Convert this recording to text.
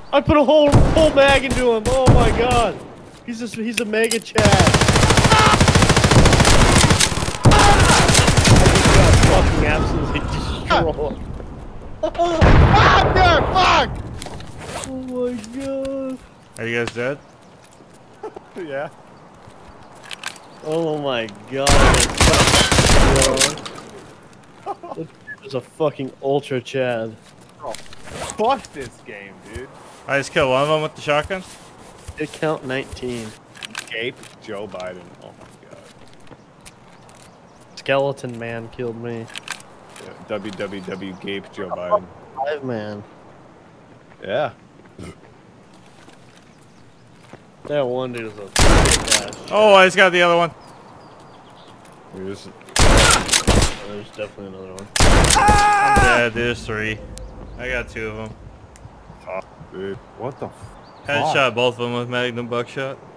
I put a whole mag into him. Oh my god. He's a mega Chad. I just got fucking absolutely destroyed. Ah, there, fuck! Oh my god. Are you guys dead? Yeah. Oh my god. That is a fucking ultra Chad. Oh, fuck this game, dude. I just killed one of them with the shotgun. It count 19. Gape Joe Biden. Oh my god. Skeleton man killed me. Yeah, www Gape Joe Biden. 5 man. Yeah. That one dude is a big ass. Oh, I just got the other one. There's definitely another one. I'm dead. There's 3. I got 2 of them. dude. What the fuck? Headshot both of them with Magnum buckshot.